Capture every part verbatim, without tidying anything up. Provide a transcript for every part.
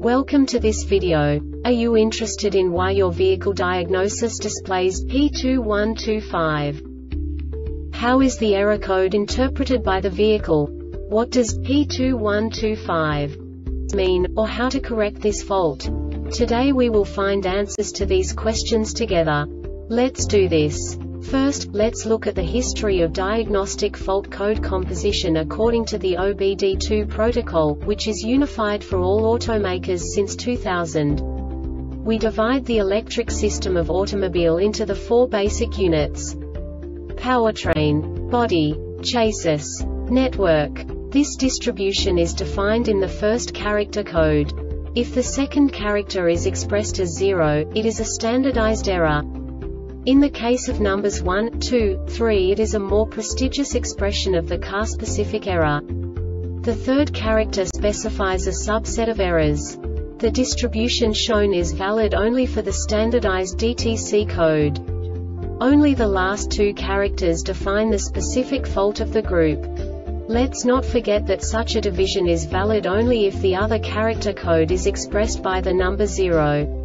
Welcome to this video. Are you interested in why your vehicle diagnosis displays P two one two five? How is the error code interpreted by the vehicle? What does P two one two five mean, or how to correct this fault? Today we will find answers to these questions together. Let's do this. First, let's look at the history of diagnostic fault code composition according to the O B D two protocol, which is unified for all automakers since two thousand. We divide the electric system of automobile into the four basic units: powertrain, body, chassis, network. This distribution is defined in the first character code. If the second character is expressed as zero, it is a standardized error. In the case of numbers one, two, three, it is a more prestigious expression of the car-specific error. The third character specifies a subset of errors. The distribution shown is valid only for the standardized D T C code. Only the last two characters define the specific fault of the group. Let's not forget that such a division is valid only if the other character code is expressed by the number zero.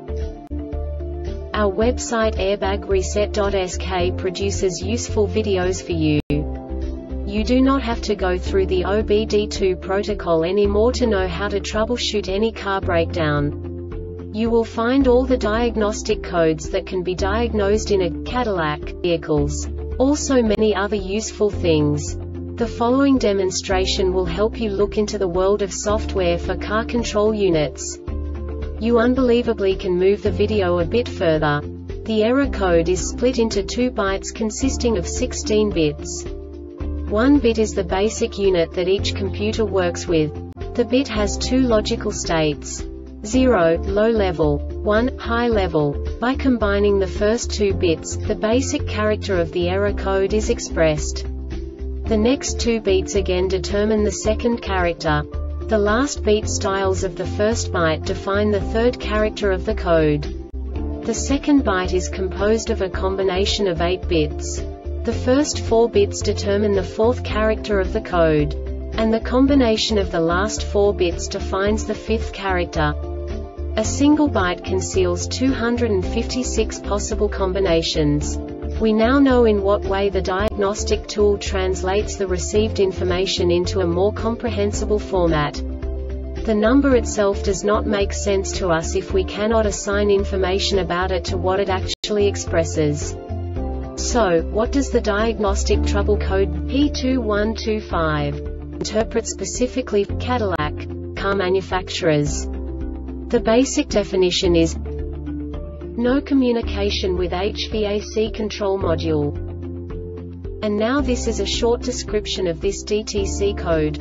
Our website airbag reset dot S K produces useful videos for you. You do not have to go through the O B D two protocol anymore to know how to troubleshoot any car breakdown. You will find all the diagnostic codes that can be diagnosed in a Cadillac vehicles. Also many other useful things. The following demonstration will help you look into the world of software for car control units. You unbelievably can move the video a bit further. The error code is split into two bytes consisting of sixteen bits. One bit is the basic unit that each computer works with. The bit has two logical states: zero, low level, one, high level. By combining the first two bits, the basic character of the error code is expressed. The next two bits again determine the second character. The last beat styles of the first byte define the third character of the code. The second byte is composed of a combination of eight bits. The first four bits determine the fourth character of the code. And the combination of the last four bits defines the fifth character. A single byte conceals two hundred fifty-six possible combinations. We now know in what way the diagnostic tool translates the received information into a more comprehensible format. The number itself does not make sense to us if we cannot assign information about it to what it actually expresses. So, what does the diagnostic trouble code P two one two five interpret specifically for Cadillac car manufacturers? The basic definition is no communication with H V A C control module. And now this is a short description of this D T C code.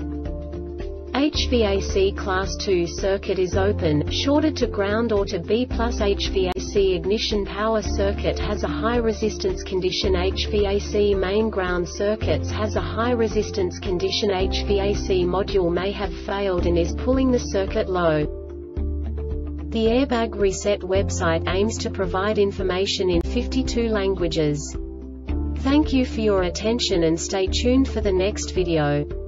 H V A C class two circuit is open, shorted to ground or to B plus. H V A C ignition power circuit has a high resistance condition. H V A C main ground circuits has a high resistance condition. H V A C module may have failed and is pulling the circuit low. The Airbag Reset website aims to provide information in fifty-two languages. Thank you for your attention and stay tuned for the next video.